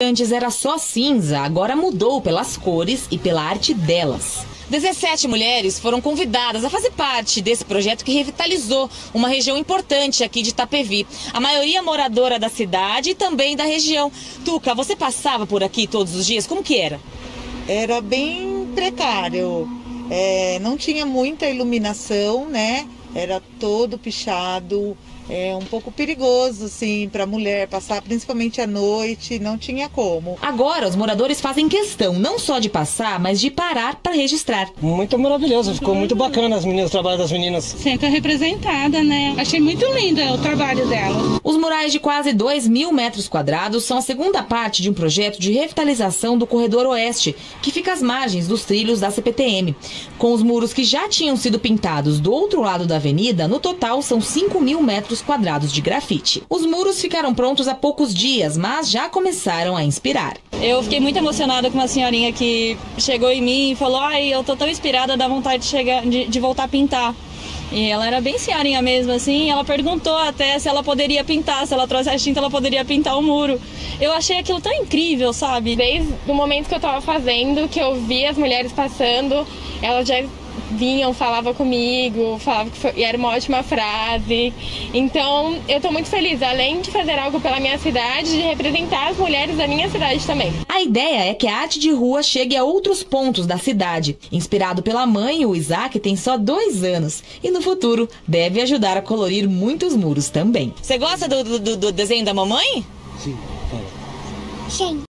Antes era só cinza, agora mudou pelas cores e pela arte delas. 17 mulheres foram convidadas a fazer parte desse projeto que revitalizou uma região importante aqui de Itapevi. A maioria moradora da cidade e também da região. Tuca, você passava por aqui todos os dias? Como que era? Era bem precário. Não tinha muita iluminação, né? Era todo pichado. É um pouco perigoso, assim, para a mulher passar, principalmente à noite, não tinha como. Agora, os moradores fazem questão não só de passar, mas de parar para registrar. Muito maravilhoso, ficou muito bacana o trabalho das meninas. Sempre representada, né? Achei muito lindo o trabalho dela. Os murais de quase 2.000 metros quadrados são a segunda parte de um projeto de revitalização do Corredor Oeste, que fica às margens dos trilhos da CPTM. Com os muros que já tinham sido pintados do outro lado da avenida, no total são 5.000 metros quadrados de grafite. Os muros ficaram prontos há poucos dias, mas já começaram a inspirar. Eu fiquei muito emocionada com uma senhorinha que chegou em mim e falou: ai, eu tô tão inspirada, dá vontade de voltar a pintar. E ela era bem senhorinha mesmo, assim, ela perguntou até se ela poderia pintar, se ela trouxesse tinta, ela poderia pintar o muro. Eu achei aquilo tão incrível, sabe? Desde o momento que eu tava fazendo, que eu vi as mulheres passando, elas já vinham, falavam comigo, falavam que era uma ótima frase. Então, eu tô muito feliz, além de fazer algo pela minha cidade, de representar as mulheres da minha cidade também. A ideia é que a arte de rua chegue a outros pontos da cidade. Inspirado pela mãe, o Isaac tem só 2 anos e no futuro deve ajudar a colorir muitos muros também. Você gosta do desenho da mamãe? Sim, fala. Sim.